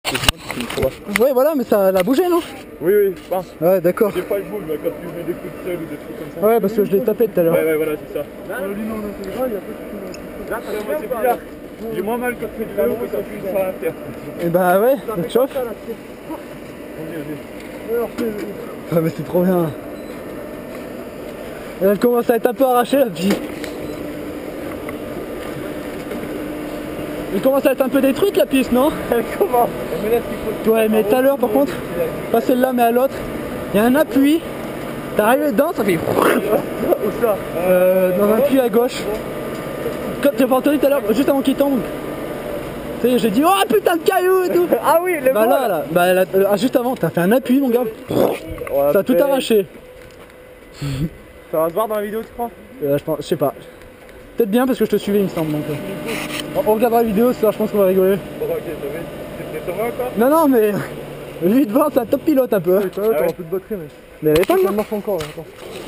Ouais, voilà, mais ça l'a bougé, non? Oui, je pense. Ouais, d'accord. Des fois, il bouge quand tu mets des coups de seul ou des trucs comme ça. Ouais, parce que je l'ai tapé tout à l'heure. Ouais, voilà, c'est ça. Là, c'est bizarre. J'ai moins mal quand tu fais du vélo que quand tu es sur la terre. Et bah ouais, ça te chauffe. Ah, mais c'est trop bien. Elle commence à être un peu arrachée, la petite. Elle commence à être un peu détruite, la piste, non? Comment? Ouais, mais tout à l'heure, par contre, pas celle-là, mais à l'autre, il y a un appui. T'es arrivé dedans, ça fait... Où ça? Dans un puits à gauche. Quand tu pas entendu tout à l'heure, juste avant qu'il tombe. Tu sais, j'ai dit, oh putain de caillou et tout. Ah oui, le bah là, bah juste avant, t'as fait un appui, mon gars. Ouais, ça a tout arraché. Ça va se voir dans la vidéo, tu crois? Je sais pas. Peut-être bien parce que je te suivais, il me semble. Donc, on regardera la vidéo ce soir, je pense qu'on va rigoler. Bon, ok, t'es tombé encore? Non, mais lui devant, c'est un top pilote un peu. T'auras plus de batterie, mais elle est pas, ça marche encore là, attends.